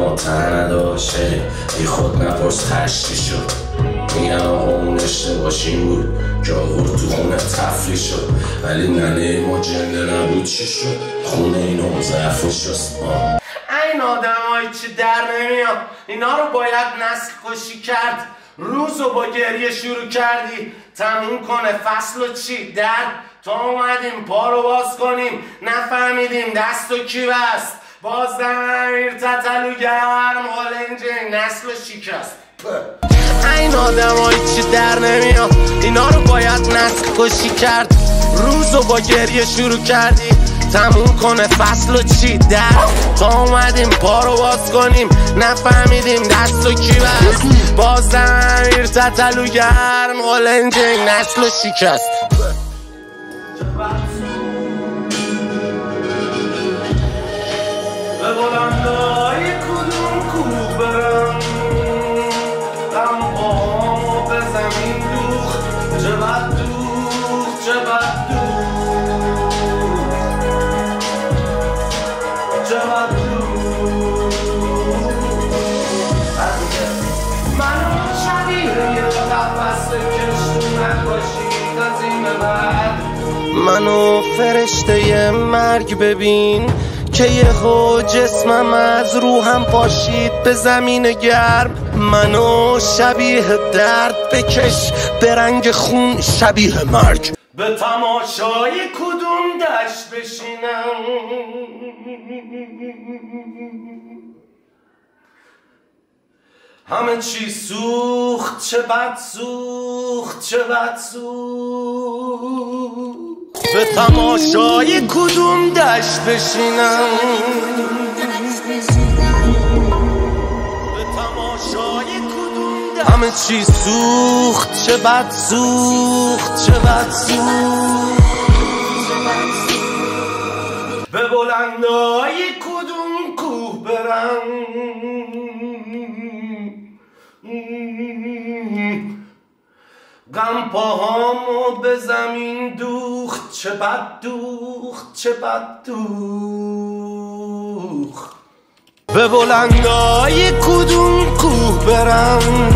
ما تن نداشه بی خود نپرس هشتی شد میگن آقا اون اشتباشین بود که آورد تو خونه تفلی شد ولی ننه ما جنده نبود چی شد خونه اینو ضعفی شد. این آدم هایی چی در نمیاد اینا رو باید نسل کشی کرد. روز رو با گریه شروع کردی تموم کنه فصل و چی در تا اومدیم پا رو باز کنیم نفهمیدیم دست و کی بست باز دمیر تتلو گرم غالنجه نسل و شکست. این آدم هایی چی در نمیاد اینا رو باید نسل کشی کرد. روز رو با گریه شروع کردی تموم کنه فصل و چی در تا اومدیم پا رو باز کنیم نفهمیدیم دست و کی بست باز دمیر تتلو گرم غالنجه نسل و شکست. به بلندای کدوم کوه برم غم پاهامو به زمین دوخ چه بد دوخ چه بد دوخ چه بد دوخ منو شبیه یه قفص کشتو نکاشید از این به بعد منو فرشته مرگ ببین که یهو جسمم از روحم پاشید به زمین گرم. منو شبیه درد بکش به رنگ خون شبیه مرگ به تماشای کدوم دشت بشینم همه چی سوخت چه بد سوخت چه بد سوخت به تماشای کدوم دشت بشینم به تماشای کدوم دشت همه چی سوخت چه بد سوخت چه بد سوخت به بلندای کدوم کوه برم غم پاهامو به زمین دوخت چه بد دوخت چه بد دوخت به بلندای کدوم کوه برم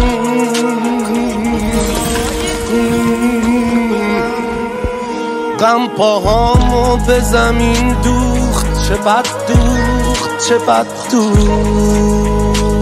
غم پاهامو به زمین دوخت چه بد دوخت چه بد دوخت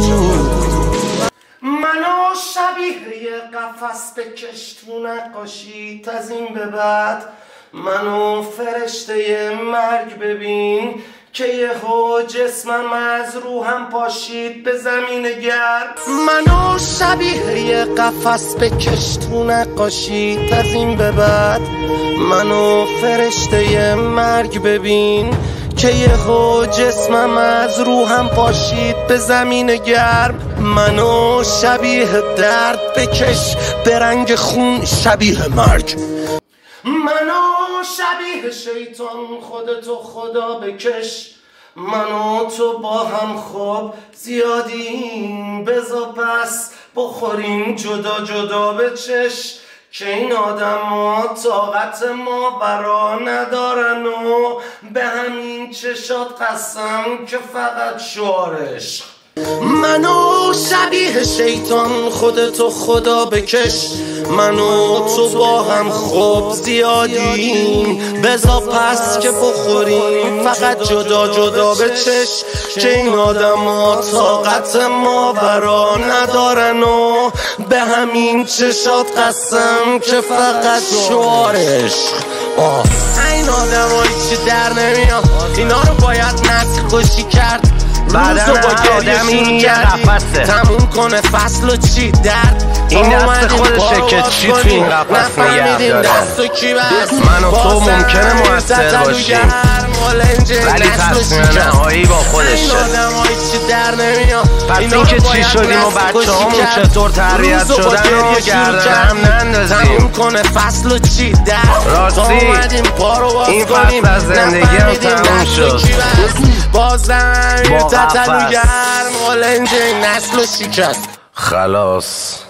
منو شبیه یه قفص بکش تو نقاشیت از این به بعد منو فرشته مرگ ببین که یهو جسمم از روحم پاشید به زمین گرم. منو شبیه یه قفص بکش تو نقاشیت از این به بعد منو فرشته مرگ ببین که یهو جسمم از روحم پاشید به زمین گرم. منو شبیه درد بکش به رنگ خون شبیه مرگ منو شبیه شیطان خودتو خدا بکش منو تو با هم خوب زیادیم بزا پس بخوریم جدا جدا به چش که این آدم ها طاقت ما برا ندارن و به همین چشات قسم که فقط شعارش منو شبیه شیطان خودتو خدا بکش منو تو با هم خوب زیادیم بزا پس که بخوریم فقط جدا جدا به چش که این آدم ها طاقت ما برا ندارن و به همین چشات قسم که فقط شعارش این آدم هایی چی در نمیاد اینا رو باید نسل کشی کرد. بعدم آدمی یه قفصه تموم کنه فصل و چی درد این دست خودشه که چی تو این قفص نگه داره. من و تو ممکنه موثر باشیم ولی تصمیم نهایی با خودش شد. پس این که چی شدیم و بچه همون چطور تربیت شدن و گردن هم نندازیم. راستی این فصل از زندگی هم تموم شد با قفص. نسل و شکست خلاص.